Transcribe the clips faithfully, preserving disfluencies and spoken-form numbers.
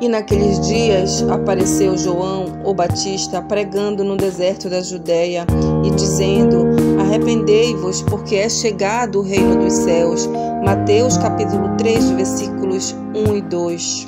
E naqueles dias apareceu João, o Batista, pregando no deserto da Judéia e dizendo: arrependei-vos, porque é chegado o reino dos céus. Mateus capítulo três, versículos um e dois.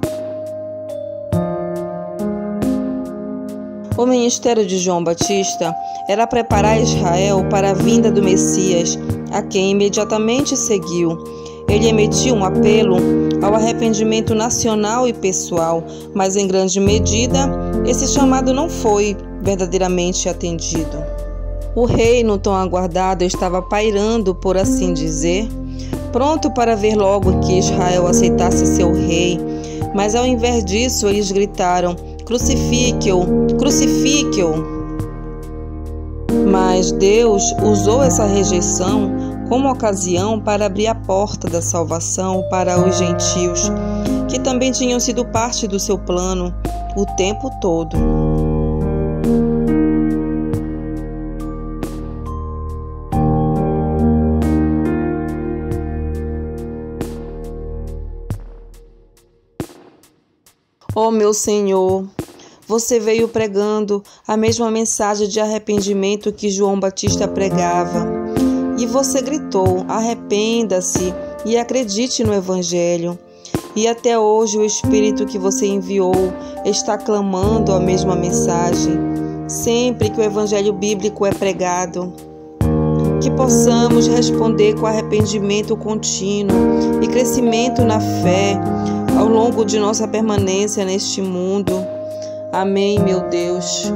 O ministério de João Batista era preparar Israel para a vinda do Messias, a quem imediatamente seguiu. Ele emitiu um apelo ao arrependimento nacional e pessoal, mas em grande medida esse chamado não foi verdadeiramente atendido. O reino tão aguardado estava pairando, por assim dizer, pronto para ver logo que Israel aceitasse seu rei, mas ao invés disso eles gritaram: crucifique-o, crucifique-o. Mas Deus usou essa rejeição como ocasião para abrir a porta da salvação para os gentios, que também tinham sido parte do seu plano o tempo todo. Ó meu Senhor, você veio pregando a mesma mensagem de arrependimento que João Batista pregava. E você gritou: arrependa-se e acredite no Evangelho. E até hoje o Espírito que você enviou está clamando a mesma mensagem, sempre que o Evangelho bíblico é pregado. Que possamos responder com arrependimento contínuo e crescimento na fé ao longo de nossa permanência neste mundo. Amém, meu Deus.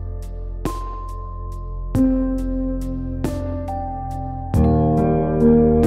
Thank you.